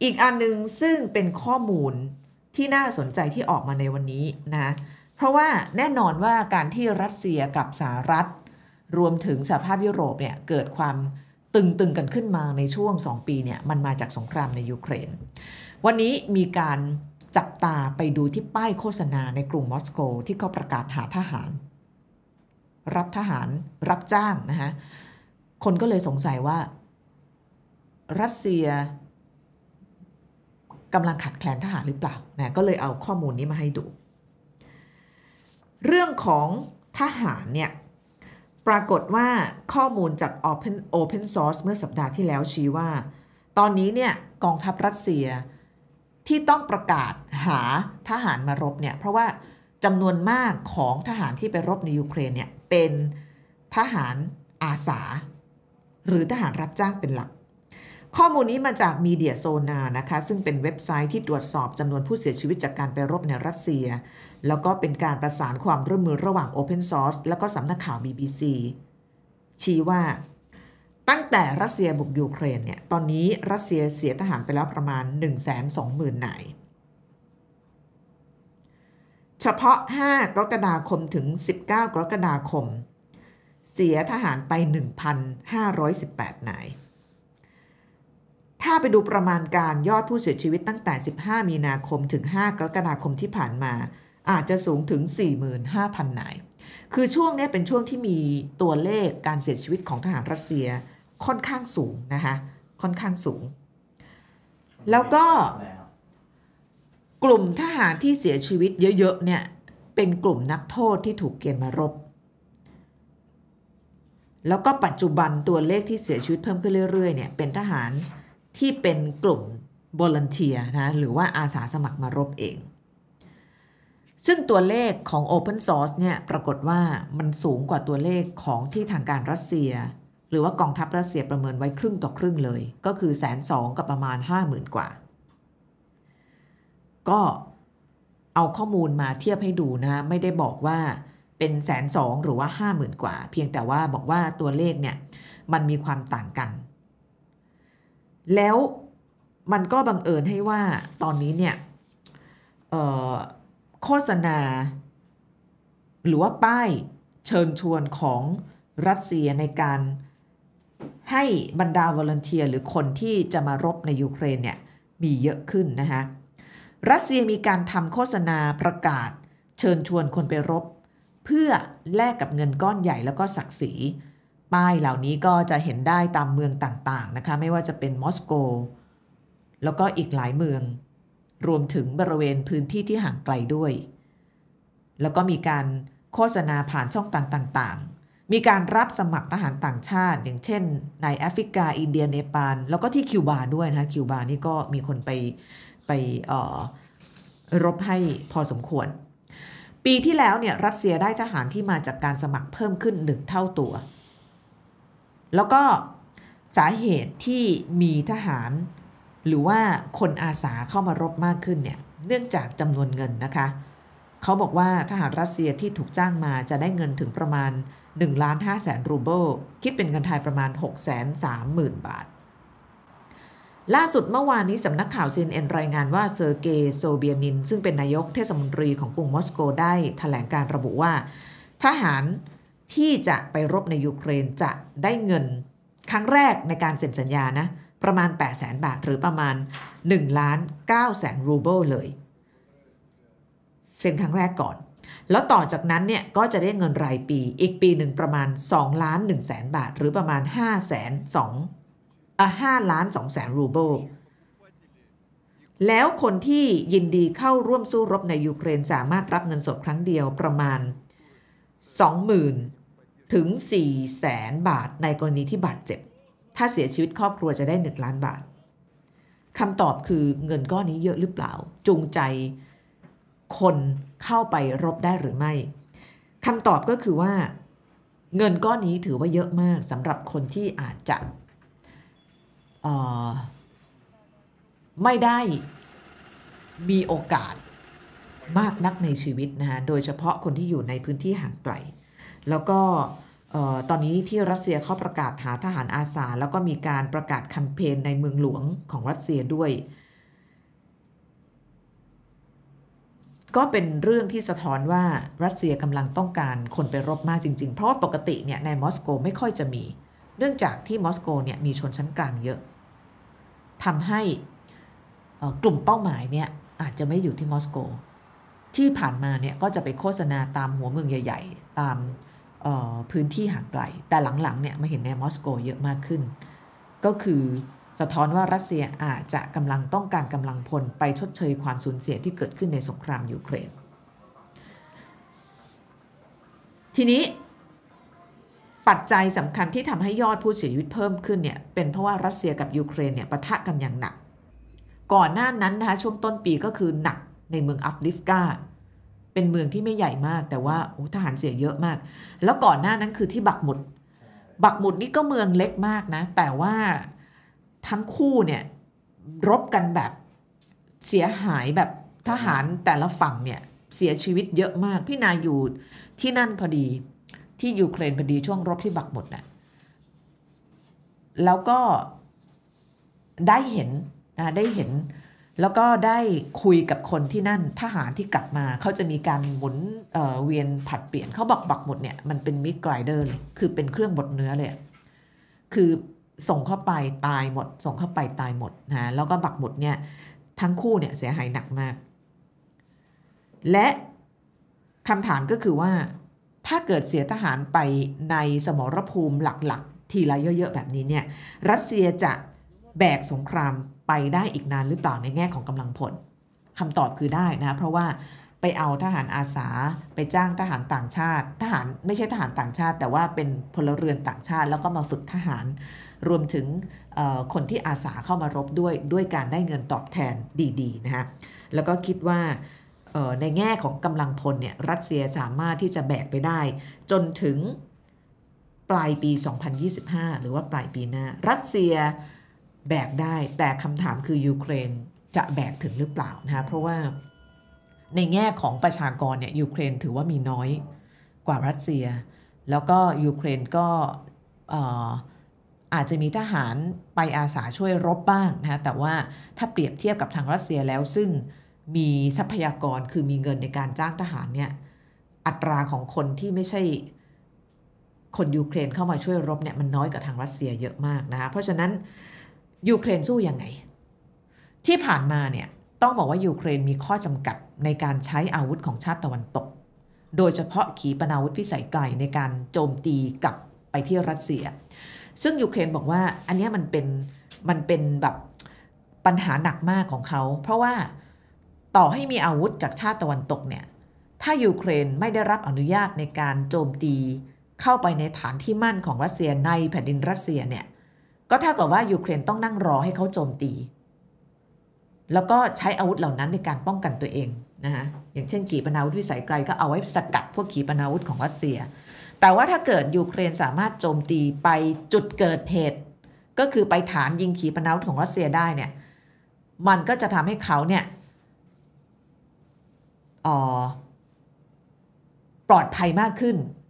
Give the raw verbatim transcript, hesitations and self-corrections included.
อีกอันนึงซึ่งเป็นข้อมูลที่น่าสนใจที่ออกมาในวันนี้นะเพราะว่าแน่นอนว่าการที่รัสเซียกับสหรัฐรวมถึงสหภาพยุโรปเนี่ยเกิดความตึงๆกันขึ้นมาในช่วงสองปีเนี่ยมันมาจากสงครามในยูเครนวันนี้มีการจับตาไปดูที่ป้ายโฆษณาในกรุงมอสโกที่เขาประกาศหาทหารรับทหารรับจ้างนะฮะคนก็เลยสงสัยว่ารัสเซียกำลังขาดแคลนทหารหรือเปล่านะก็เลยเอาข้อมูลนี้มาให้ดูเรื่องของทหารเนี่ยปรากฏว่าข้อมูลจาก Open Open Source เมื่อสัปดาห์ที่แล้วชี้ว่าตอนนี้เนี่ยกองทัพรัสเซียที่ต้องประกาศหาทหารมารบเนี่ยเพราะว่าจำนวนมากของทหารที่ไปรบในยูเครนเนี่ยเป็นทหารอาสาหรือทหารรับจ้างเป็นหลักข้อมูลนี้มาจาก Media Zona นะคะซึ่งเป็นเว็บไซต์ที่ตรวจสอบจำนวนผู้เสียชีวิตจากการไปรบในรัสเซียแล้วก็เป็นการประสานความร่วมมือระหว่าง Open Source แล้วก็สำนักข่าว บี บี ซี ชี้ว่าตั้งแต่รัสเซียบุกยูเครนเนี่ยตอนนี้รัสเซียเสียทหารไปแล้วประมาณ หนึ่งแสนสองหมื่น นายเฉพาะห้ากรกฎาคมถึงสิบเก้ากรกฎาคมเสียทหารไป หนึ่งพันห้าร้อยสิบแปด นายถ้าไปดูประมาณการยอดผู้เสียชีวิตตั้งแต่สิบห้ามีนาคมถึงห้ากรกฎาคมที่ผ่านมาอาจจะสูงถึง สี่หมื่นห้าพัน นายคือช่วงนี้เป็นช่วงที่มีตัวเลขการเสียชีวิตของทหารรัสเซียค่อนข้างสูงนะคะค่อนข้างสูงแล้วก็กลุ่มทหารที่เสียชีวิตเยอะๆเนี่ยเป็นกลุ่มนักโทษที่ถูกเกณฑ์มารบแล้วก็ปัจจุบันตัวเลขที่เสียชีวิตเพิ่มขึ้นเรื่อยๆเนี่ยเป็นทหารที่เป็นกลุ่ม volunteer นะหรือว่าอาสาสมัครมารบเองซึ่งตัวเลขของ Open Source เนี่ยปรากฏว่ามันสูงกว่าตัวเลขของที่ทางการรัสเซียหรือว่ากองทัพรัสเซียประเมินไว้ครึ่งต่อครึ่งเลยก็คือแสนสองกับประมาณ ห้าหมื่น กว่าก็เอาข้อมูลมาเทียบให้ดูนะไม่ได้บอกว่าเป็นแสนสองหรือว่า ห้าหมื่น กว่าเพียงแต่ว่าบอกว่าตัวเลขเนี่ยมันมีความต่างกันแล้วมันก็บังเอิญให้ว่าตอนนี้เนี่ยโฆษณาหรือว่าป้ายเชิญชวนของรัสเซียในการให้บรรดาวอลันเทียหรือคนที่จะมารบในยูเครนเนี่ยมีเยอะขึ้นนะคะรัสเซียมีการทำโฆษณาประกาศเชิญชวนคนไปรบเพื่อแลกกับเงินก้อนใหญ่แล้วก็ศักดิ์ศรีป้ายเหล่านี้ก็จะเห็นได้ตามเมืองต่างๆนะคะไม่ว่าจะเป็นมอสโกแล้วก็อีกหลายเมืองรวมถึงบริเวณพื้นที่ที่ห่างไกลด้วยแล้วก็มีการโฆษณาผ่านช่องต่างๆมีการรับสมัครทหารต่างชาติอย่างเช่นในแอฟริกาอินเดียเนปาลแล้วก็ที่คิวบาด้วยนะคิวบานี่ก็มีคนไปไปเอ่อรบให้พอสมควรปีที่แล้วเนี่ยรัสเซียได้ทหารที่มาจากการสมัครเพิ่มขึ้นหนึ่งเท่าตัวแล้วก็สาเหตุที่มีทหารหรือว่าคนอาสาเข้ามารบมากขึ้นเนี่ยเนื่องจากจำนวนเงินนะคะเขาบอกว่าทหารรัสเซียที่ถูกจ้างมาจะได้เงินถึงประมาณหนึ่งล้านห้าแสนรูเบิลคิดเป็นเงินไทยประมาณ หกแสนสามหมื่น บาทล่าสุดเมื่อวานนี้สำนักข่าว ซี เอ็น เอ็น รายงานว่าเซอร์เกย์โซเบียนินซึ่งเป็นนายกเทศมนตรีของกรุงมอสโกได้แถลงการระบุว่าทหารที่จะไปรบในยูเครนจะได้เงินครั้งแรกในการเซ็นสัญญานะประมาณ แปดแสน บาทหรือประมาณหนึ่งล้านเก้าแสนรูเบิลเลยเซ็นครั้งแรกก่อนแล้วต่อจากนั้นเนี่ยก็จะได้เงินรายปีอีกปีหนึ่งประมาณสองล้านหนึ่งแสนบาทหรือประมาณห้าแสนสองอ่ะห้าล้านสองแสนรูเบิลแล้วคนที่ยินดีเข้าร่วมสู้รบในยูเครนสามารถรับเงินสดครั้งเดียวประมาณ สองหมื่น ถึง สี่แสน บาทในกรณีที่บาดเจ็บถ้าเสียชีวิตครอบครัวจะได้หนึ่งล้านบาทคำตอบคือเงินก้อนนี้เยอะหรือเปล่าจูงใจคนเข้าไปรบได้หรือไม่คำตอบก็คือว่าเงินก้อนนี้ถือว่าเยอะมากสำหรับคนที่อาจจะไม่ได้มีโอกาสมากนักในชีวิตนะคะโดยเฉพาะคนที่อยู่ในพื้นที่ห่างไกลแล้วก็ตอนนี้ที่รัสเซียเขาประกาศหาทหารอาสาแล้วก็มีการประกาศแคมเปญในเมืองหลวงของรัสเซียด้วยก็เป็นเรื่องที่สะท้อนว่ารัสเซียกำลังต้องการคนไปรบมากจริงๆเพราะว่าปกติเนี่ยในมอสโกไม่ค่อยจะมีเนื่องจากที่มอสโกเนี่ยมีชนชั้นกลางเยอะทำให้กลุ่มเป้าหมายเนี่ยอาจจะไม่อยู่ที่มอสโกที่ผ่านมาเนี่ยก็จะไปโฆษณาตามหัวเมืองใหญ่ๆตามพื้นที่ห่างไกลแต่หลังๆเนี่ยมาเห็นในมอสโกเยอะมากขึ้นก็คือสะท้อนว่ารัสเซียอาจจะกำลังต้องการกำลังพลไปชดเชยความสูญเสียที่เกิดขึ้นในสงครามยูเครนทีนี้ปัจจัยสำคัญที่ทำให้ยอดผู้เสียชีวิตเพิ่มขึ้นเนี่ยเป็นเพราะว่ารัสเซียกับยูเครนเนี่ยปะทะกันอย่างหนักก่อนหน้านั้นนะคะช่วงต้นปีก็คือหนักในเมืองอัฟดิฟกาเป็นเมืองที่ไม่ใหญ่มากแต่ว่าโอ้ทหารเสียเยอะมากแล้วก่อนหน้านั้นคือที่บักมุดบักมุดนี่ก็เมืองเล็กมากนะแต่ว่าทั้งคู่เนี่ยรบกันแบบเสียหายแบบทหารแต่ละฝั่งเนี่ยเสียชีวิตเยอะมากพี่นายอยู่ที่นั่นพอดีที่ยูเครนพอดีช่วงรบที่บักมุดน่ะแล้วก็ได้เห็นนะได้เห็นแล้วก็ได้คุยกับคนที่นั่นทหารที่กลับมาเขาจะมีการหมุน เอ่อ เวียนผัดเปลี่ยนเขาบอกบักหมุดเนี่ยมันเป็นมิดไกรเดอร์เลยคือเป็นเครื่องบดเนื้อเลยคือส่งเข้าไปตายหมดส่งเข้าไปตายหมดนะแล้วก็บักหมุดเนี่ยทั้งคู่เนี่ยเสียหายหนักมากและคำถามก็คือว่าถ้าเกิดเสียทหารไปในสมรภูมิหลักๆทีละเยอะๆแบบนี้เนี่ยรัสเซียจะแบกสงครามไปได้อีกนานหรือเปล่าในแง่ของกำลังพลคำตอบคือได้นะเพราะว่าไปเอาทหารอาสาไปจ้างทหารต่างชาติทหารไม่ใช่ทหารต่างชาติแต่ว่าเป็นพลเรือนต่างชาติแล้วก็มาฝึกทหารรวมถึงคนที่อาสาเข้ามารบด้วยด้วยการได้เงินตอบแทนดีๆนะฮะแล้วก็คิดว่าในแง่ของกำลังพลเนี่ยรัสเซียสามารถที่จะแบกไปได้จนถึงปลายปีสองพันยี่สิบห้าหรือว่าปลายปีหน้ารัสเซียแบกได้แต่คำถามคือยูเครนจะแบกถึงหรือเปล่านะคะเพราะว่าในแง่ของประชากรเนี่ยยูเครนถือว่ามีน้อยกว่ารัสเซียแล้วก็ยูเครนก็อาจจะมีทหารไปอาสาช่วยรบบ้างนะแต่ว่าถ้าเปรียบเทียบกับทางรัสเซียแล้วซึ่งมีทรัพยากรคือมีเงินในการจ้างทหารเนี่ยอัตราของคนที่ไม่ใช่คนยูเครนเข้ามาช่วยรบเนี่ยมันน้อยกว่าทางรัสเซียเยอะมากนะคะเพราะฉะนั้นยูเครนสู้ยังไงที่ผ่านมาเนี่ยต้องบอกว่ายูเครนมีข้อจำกัดในการใช้อาวุธของชาติตะวันตกโดยเฉพาะขีปนาวุธพิสัยไกลในการโจมตีกลับไปที่รัสเซียซึ่งยูเครนบอกว่าอันนี้มันเป็นมันเป็นแบบปัญหาหนักมากของเขาเพราะว่าต่อให้มีอาวุธจากชาติตะวันตกเนี่ยถ้ายูเครนไม่ได้รับอนุญาตในการโจมตีเข้าไปในฐานที่มั่นของรัสเซียในแผ่นดินรัสเซียเนี่ยก็เท่ากับว่ายูเครนต้องนั่งรอให้เขาโจมตีแล้วก็ใช้อาวุธเหล่านั้นในการป้องกันตัวเองนะฮะอย่างเช่นขีปนาวุธวิสัยไกลก็เอาไว้สกัดพวกขีปนาวุธของรัสเซียแต่ว่าถ้าเกิดยูเครนสามารถโจมตีไปจุดเกิดเหตุก็คือไปฐานยิงขีปนาวุธของรัสเซียได้เนี่ยมันก็จะทำให้เขาเนี่ยปลอดภัยมากขึ้น